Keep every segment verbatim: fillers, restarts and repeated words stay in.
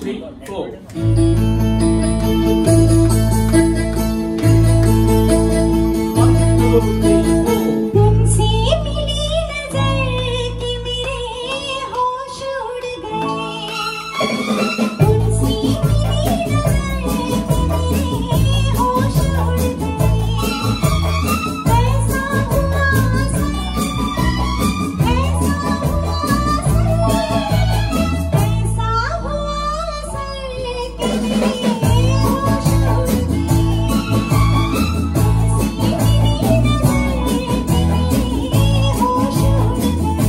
three, four. One, two, three, four. उनसे मिली नजर कि मेरे होश उड़ गए। उनसे मिली नजर कि मेरे होश उड़ गए। ऐसा हुआ असर, ऐसा हुआ असर, ऐसा हुआ असर कि मेरे होश उड़ गए। उनसे मिली नजर कि मेरे होश उड़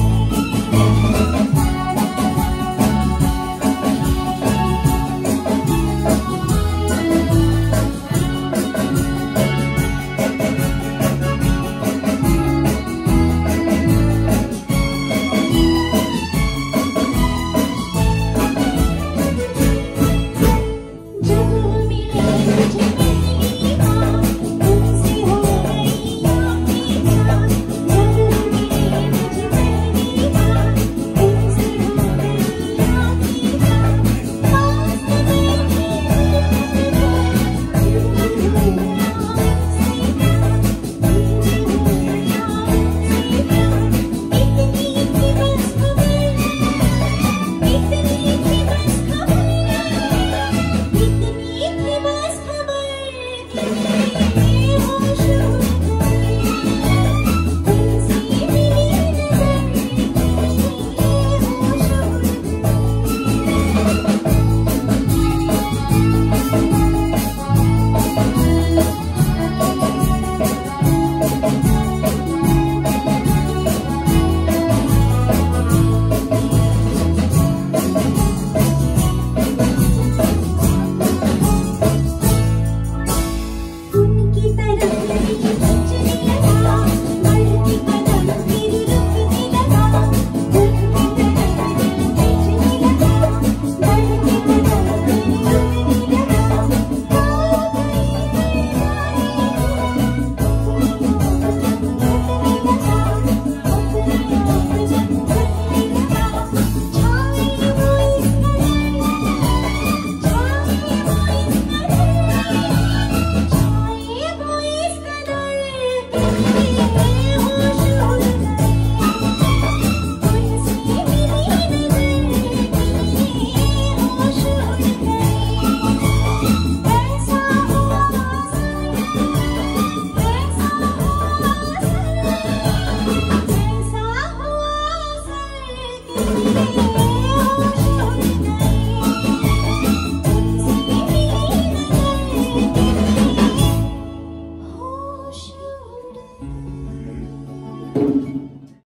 जब मिली मुझे पहली बार उनसे हो गई आंखें चार। जब मिली मुझे पहली बार उनसे हो गई आंखें चार। पास बैठी इतनी थी बस खबर, इतनी थी बस खबर, इतनी थी बस खबर कि मेरे होश उड़ गए। उनसे मिली नजर कि मेरे होश उड़ उनकी तरफ मेरी खींचने लगा, बढ़ती कदम मेरी रुकने लगा। उनकी तरफ मेरी खींचने लगा, बढ़ती कदम मेरी रुकने लगा। गाओ गई गई अपनी मोहब्बत घटने लगा, अपनी मोहब्बत घटने लगा। छाए वो इस कदर, छाए वो इस कदर, छाए वो इस कदर कि मेरे होश उड़ गए। उनसे मिली नजर कि मेरे होश उड़ गए। ऐसा हुआ असर, ऐसा हुआ असर, ऐसा हुआ असर कि मेरे होश उड़ गए। उनसे मिली नजर कि मेरे होश उड़ गए।